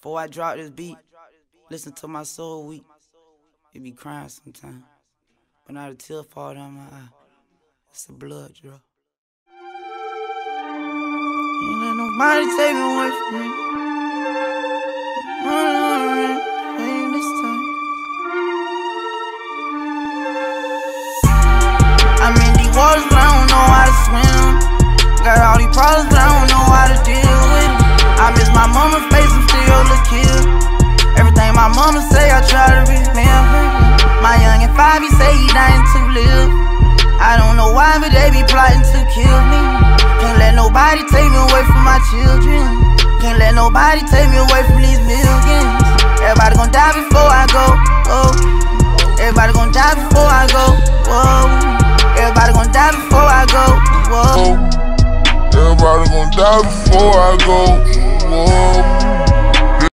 Before I drop this beat, listen to my soul weak. It be crying sometimes, but not a tear fall down my eye. It's a blood drop. Ain't let nobody take me away from me. Ain't this time. I'm in these waters, but I don't know how to swim. Got all these problems, but I don't know how to deal with it. I miss my mama's face, I'm still a kid. Everything my mama say, I try to remember. My youngin' 5, he say he dying to live. I don't know why, but they be plotting to kill me. Can't let nobody take me away from my children. Can't let nobody take me away from these millions. Everybody gon' die before I go, oh. Everybody gon' die before I go, whoa. Everybody gon' die before I go, whoa. Everybody gon' die before I go.